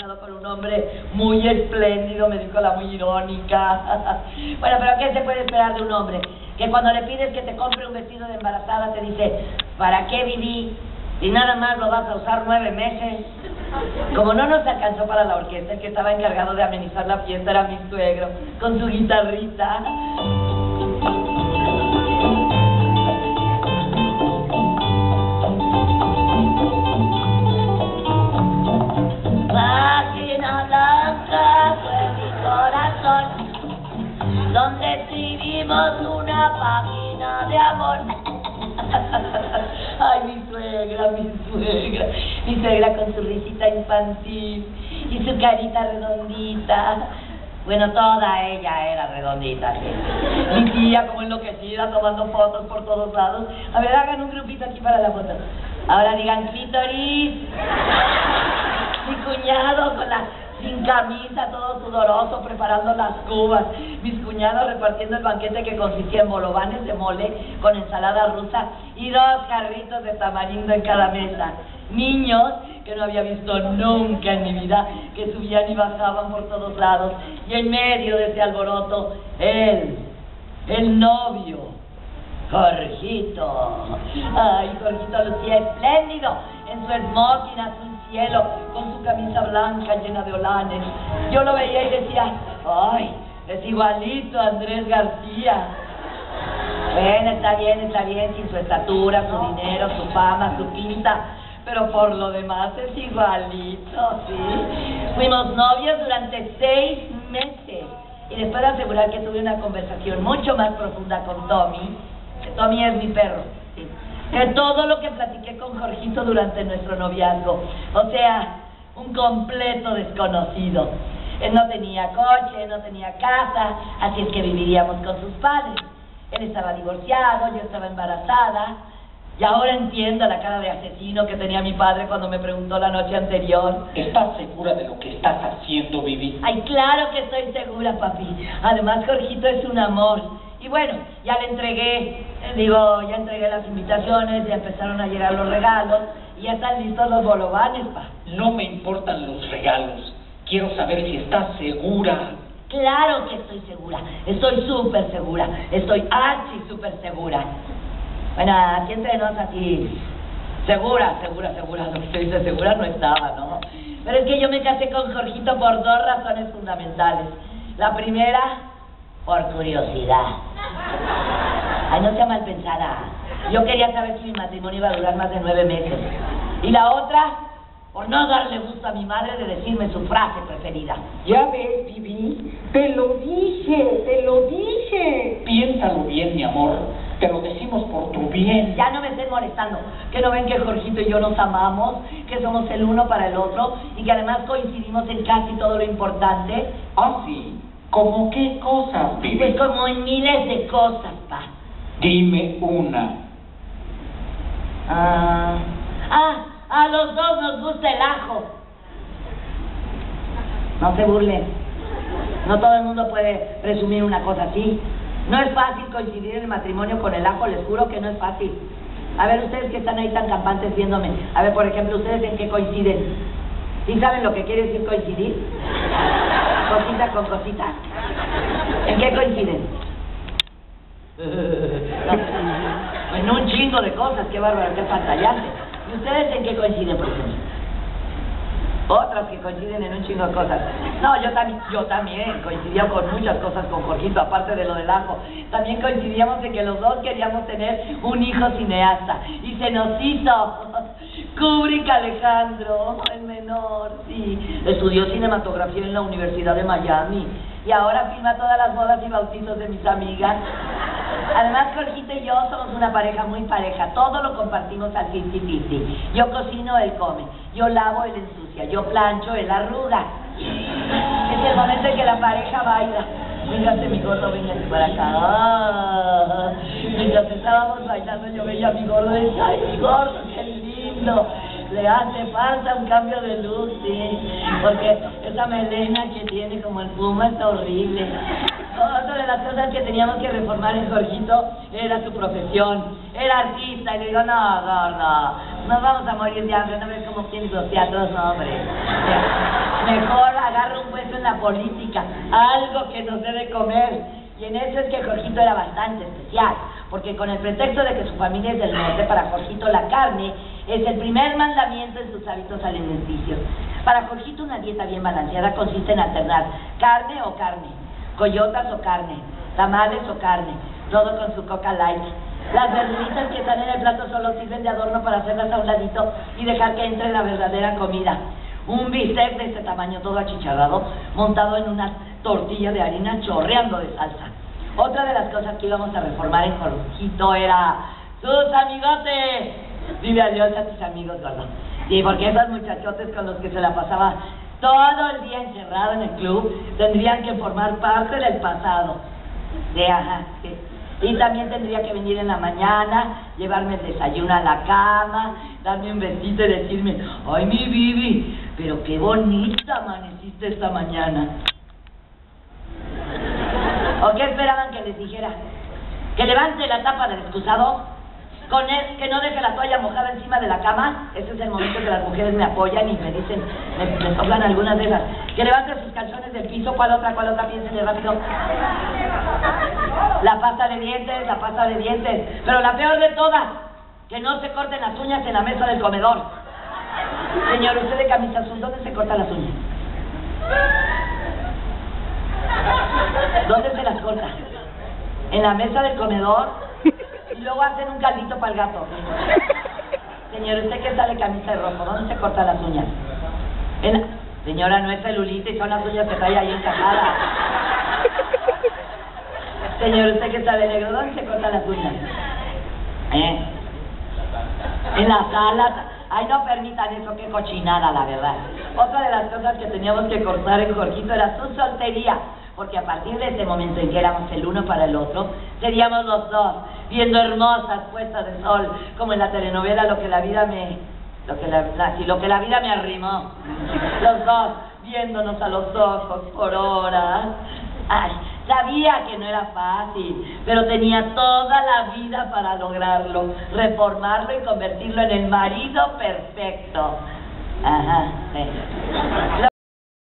soñado con un hombre muy espléndido, me dijo la muy irónica. Bueno, pero ¿qué se puede esperar de un hombre? Que cuando le pides que te compre un vestido de embarazada te dice, ¿para qué viví? Y nada más lo vas a usar 9 meses. Como no nos alcanzó para la orquesta, el que estaba encargado de amenizar la fiesta era mi suegro, con su guitarrita. Página blanca fue mi corazón, donde escribimos una página de amor. Ay, mi suegra con su risita infantil y su carita redondita. Bueno, toda ella era redondita, sí. Mi tía como enloquecida tomando fotos por todos lados. A ver, hagan un grupito aquí para la foto. Ahora digan clítoris. Mi cuñado sin camisa, todo sudoroso, preparando las cubas. Mis cuñados repartiendo el banquete que consistía en bolovanes de mole con ensalada rusa y 2 jarritos de tamarindo en cada mesa. Niños que no había visto nunca en mi vida, que subían y bajaban por todos lados. Y en medio de ese alboroto, el novio, Jorgito. Ay, Jorgito lucía espléndido en su smoking azul cielo, con su camisa blanca llena de holanes. Yo lo veía y decía, ay, es igualito a Andrés García. Bueno, está bien, sin su estatura, su dinero, su fama, su pinta, pero por lo demás es igualito, ¿sí? Fuimos novios durante 6 meses y después de asegurar que tuve una conversación mucho más profunda con Tommy, que Tommy es mi perro, ¿sí? Que todo lo que platiqué con Jorgito durante nuestro noviazgo, o sea, un completo desconocido. Él no tenía coche, no tenía casa, así es que viviríamos con sus padres. Él estaba divorciado, yo estaba embarazada, y ahora entiendo la cara de asesino que tenía mi padre cuando me preguntó la noche anterior. ¿Estás segura de lo que estás haciendo, Vivi? Ay, claro que estoy segura, papi. Además, Jorgito es un amor. Y bueno, ya entregué las invitaciones, ya empezaron a llegar los regalos, y ya están listos los bolovanes, pa. No me importan los regalos. Quiero saber si estás segura. Claro que estoy segura. Estoy súper segura. Estoy súper segura. Bueno, aquí entre nos así, segura. Lo que se dice segura no estaba, ¿no? Pero es que yo me casé con Jorgito por 2 razones fundamentales. La primera, por curiosidad. Ay, no sea mal pensada. Yo quería saber si mi matrimonio iba a durar más de 9 meses. Y la otra, por no darle gusto a mi madre de decirme su frase preferida. Ya ves, Vivi, te lo dije. Piénsalo bien, mi amor. Te lo decimos por tu bien. Ya no me estén molestando. Que no ven que Jorgito y yo nos amamos, que somos el uno para el otro y que además coincidimos en casi todo lo importante. ¿Ah, sí? ¿Cómo qué cosas, Vivi? Pues como en miles de cosas, pa. Dime una. A los dos nos gusta el ajo. No se burlen. No todo el mundo puede presumir una cosa así. No es fácil coincidir en el matrimonio con el ajo, les juro que no es fácil. A ver, ustedes que están ahí tan campantes viéndome, a ver, por ejemplo, ¿ustedes en qué coinciden? ¿Sí saben lo que quiere decir coincidir? Cosita con cosita. ¿En qué coinciden? En un chingo de cosas, qué bárbaro, qué pantallante. ¿Y ustedes en qué coinciden, por ejemplo? Otras que coinciden en un chingo de cosas. No, yo también coincidía con muchas cosas con Jorgito, aparte de lo del ajo. También coincidíamos en que los dos queríamos tener un hijo cineasta. Y se nos hizo. Kubrick Alejandro, el menor, sí. Estudió cinematografía en la Universidad de Miami. Y ahora filma todas las bodas y bautizos de mis amigas. Además, Jorgito y yo somos una pareja muy pareja. Todo lo compartimos al 50-50. Yo cocino, él come. Yo lavo, él ensucia. Yo plancho, él arruga. Es el momento en que la pareja baila. Véngase, mi gordo, véngase para acá. Mientras estábamos bailando, yo veía a mi gordo y decía, ay, mi gordo, qué lindo. Le hace falta un cambio de look, sí. Porque esa melena que tiene como el puma está horrible. Otra de las cosas que teníamos que reformar en Jorgito era su profesión. Era artista y le digo, no, gordo, nos vamos a morir de hambre, no ves cómo tienes los teatros, no, hombre. la política, algo que nos debe comer. Y en eso es que Jorgito era bastante especial, porque con el pretexto de que su familia es del norte, para Jorgito la carne es el primer mandamiento en sus hábitos alimenticios. Para Jorgito una dieta bien balanceada consiste en alternar carne o carne, coyotas o carne, tamales o carne, todo con su Coca Light. Las verduritas que están en el plato solo sirven de adorno para hacerlas a un ladito y dejar que entre la verdadera comida. Un bistec de este tamaño todo achicharrado, montado en una tortilla de harina chorreando de salsa. Otra de las cosas que íbamos a reformar en Jorgito era ¡sus amigotes! Dile adiós a tus amigos, gordo. Sí, porque esos muchachotes con los que se la pasaba todo el día encerrado en el club tendrían que formar parte del pasado. Sí, ajá, sí. Y también tendría que venir en la mañana, llevarme el desayuno a la cama, darme un besito y decirme: ¡ay, mi Bibi! Pero qué bonita amaneciste esta mañana. ¿O qué esperaban que les dijera? ¿Que levante la tapa del excusado? ¿Con él, que no deje la toalla mojada encima de la cama? Ese es el momento que las mujeres me apoyan y me dicen, me soplan algunas de esas. ¿Que levante sus calzones del piso? ¿Cuál otra? Piénsenle rápido. La pasta de dientes, la pasta de dientes. Pero la peor de todas, que no se corten las uñas en la mesa del comedor. Señor, usted de camisa azul, ¿dónde se cortan las uñas? ¿Dónde se las corta? ¿En la mesa del comedor? Y luego hacen un caldito para el gato. Señor, usted que está de camisa de rojo, ¿dónde se cortan las uñas? Señora, no es celulitis, son las uñas que trae ahí encajadas. Señor, usted que está de negro, ¿dónde se cortan las uñas? En la sala. Ay, no permitan eso, qué cochinada, la verdad. Otra de las cosas que teníamos que cortar en Jorgito era su soltería, porque a partir de ese momento en que éramos el uno para el otro, seríamos los dos, viendo hermosas puestas de sol, como en la telenovela Lo que la vida me arrimó. Los dos, viéndonos a los ojos por horas. Ay, sabía que no era fácil, pero tenía toda la vida para lograrlo, reformarlo y convertirlo en el marido perfecto. Ajá, sí.